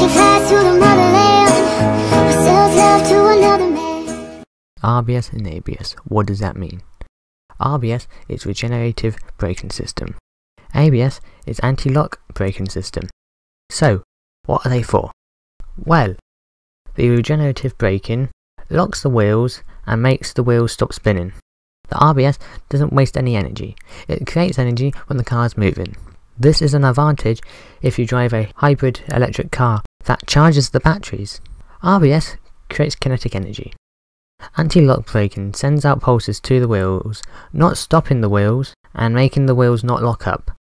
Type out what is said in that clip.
fast to the motherland, or self-love to another man. RBS and ABS, what does that mean? RBS is regenerative braking system. ABS is anti-lock braking system. So, what are they for? Well, the regenerative braking locks the wheels and makes the wheels stop spinning. The RBS doesn't waste any energy. It creates energy when the car is moving. This is an advantage if you drive a hybrid electric car that charges the batteries. RBS creates kinetic energy. Anti-lock braking sends out pulses to the wheels, not stopping the wheels and making the wheels not lock up.